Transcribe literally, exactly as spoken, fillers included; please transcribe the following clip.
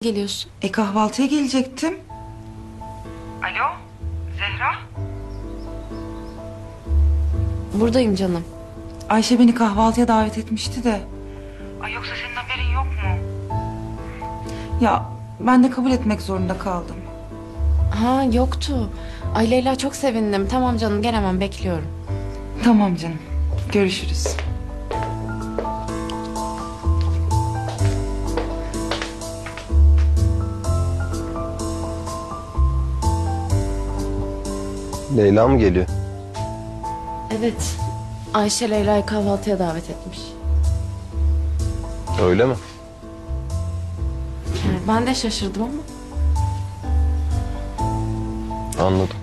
geliyorsun? E kahvaltıya gelecektim. Alo, Zehra? Buradayım canım. Ayşe beni kahvaltıya davet etmişti de. Ay yoksa senin haberin yok mu? Ya ben de kabul etmek zorunda kaldım. Ha yoktu. Ay Leyla çok sevindim. Tamam canım gel hemen bekliyorum. Tamam canım. Görüşürüz. Leyla mı geliyor? Evet. Ayşe Leyla'yı kahvaltıya davet etmiş. Öyle mi? Yani ben de şaşırdım ama. Anladım.